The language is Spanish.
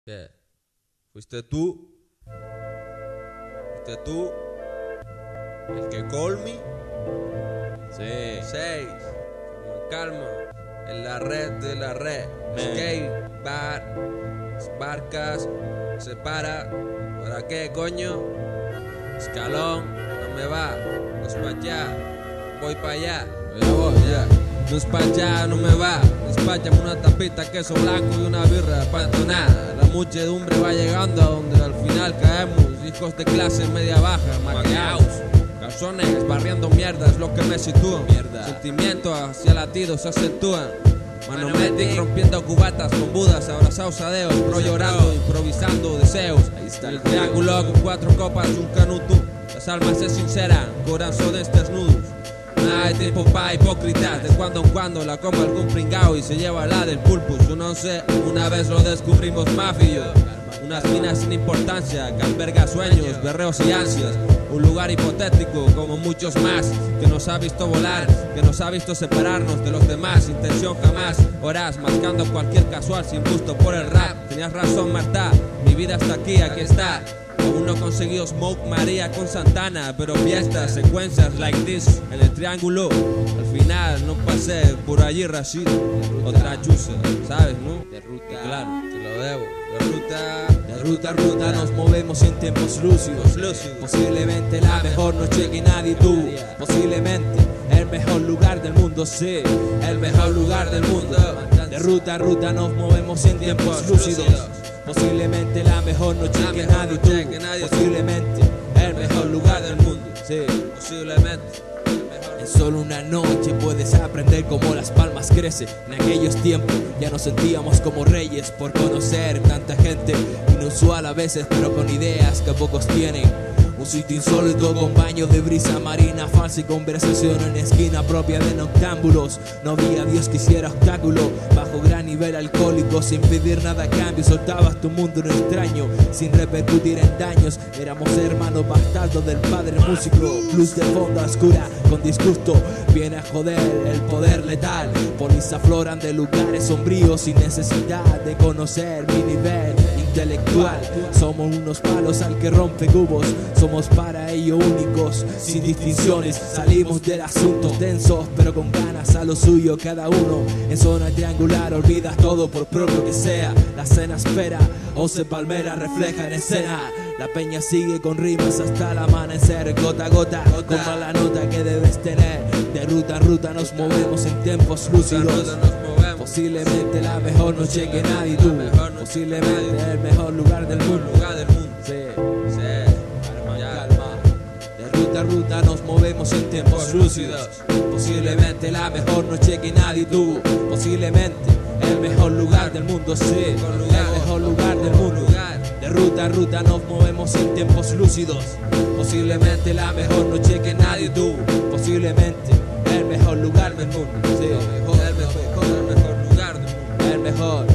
¿Qué? ¿Fuiste tú? ¿Fuiste tú? ¿El que call me? Sí. 6. Calma. En la red de la red. Skate, bar, barcas, se para. ¿Para qué, coño? Escalón, no me va. No es pa' allá, voy pa' allá. Ya voy, ya. No es pa' allá, no me va. Despáchame una tapita, queso blanco y una birra pantonada. La muchedumbre va llegando a donde al final caemos. Hijos de clase media baja, maquillados. Calzones, barriendo mierda, es lo que me sitúa. Sentimientos hacia latidos se acentúan. Manometic rompiendo cubatas con budas, abrazados a Deus, pro llorando, improvisando deseos. Ahí está el triángulo con 4 copas, un canuto. Las almas se sinceran, corazones desnudos. No hay tiempo pa' hipócritas, de cuando en cuando la come algún pringao y se lleva la del pulpus. Yo no sé, una vez lo descubrimos mafio. Unas minas sin importancia que alberga sueños, berreos y ansias. Un lugar hipotético como muchos más, que nos ha visto volar, que nos ha visto separarnos de los demás. Intención jamás, horas marcando cualquier casual sin gusto por el rap. Tenías razón, Marta, mi vida está aquí está. Aún no conseguí Smoke María con Santana, pero fiestas, secuencias like this en el triángulo. Al final no pasé por allí, Rashid, otra chusa, ¿sabes, no? De ruta, y claro, te lo debo. De ruta nos movemos en tiempos lúcidos. Posiblemente la mejor noche que nadie tuvo. Posiblemente el mejor lugar del mundo, sí, el mejor lugar del mundo. De ruta nos movemos en tiempos lúcidos. Posiblemente la mejor noche que nadie tuvo. Posiblemente el mejor lugar del mundo, sí, posiblemente. En solo una noche puedes aprender cómo las palmas crecen. En aquellos tiempos ya nos sentíamos como reyes por conocer tanta gente inusual a veces, pero con ideas que pocos tienen. Un sitio insólito con baños de brisa marina falsa y conversación en esquina propia de noctámbulos. No había Dios que hiciera obstáculo bajo gran nivel alcohólico. Sin pedir nada a cambio soltabas tu mundo en extraño sin repercutir en daños. Éramos hermanos bastardos del padre músico. Luz de fondo oscura con disgusto viene a joder el poder letal. Polis afloran de lugares sombríos sin necesidad de conocer mi nivel intelectual. Somos unos palos al que rompe cubos. Somos para ello únicos, sin distinciones. Salimos del asunto densos, pero con ganas a lo suyo. Cada uno en zona triangular, olvidas todo por propio que sea. La cena espera, 11 palmeras reflejan escena. La peña sigue con rimas hasta el amanecer. Gota a gota, con mala nota que debes tener. De ruta a ruta nos movemos en tiempos lúcidos. Posiblemente la mejor noche que nadie tuvo. Posiblemente el mejor lugar del mundo. Sí. De ruta nos movemos en tiempos lúcidos. Posiblemente la mejor noche que nadie tuvo. Posiblemente el mejor lugar del mundo, sí, el mejor lugar del mundo. De ruta nos movemos en tiempos lúcidos. Posiblemente la mejor noche que nadie tuvo. Posiblemente el mejor lugar del mundo, sí, el mejor lugar del mundo, el mejor.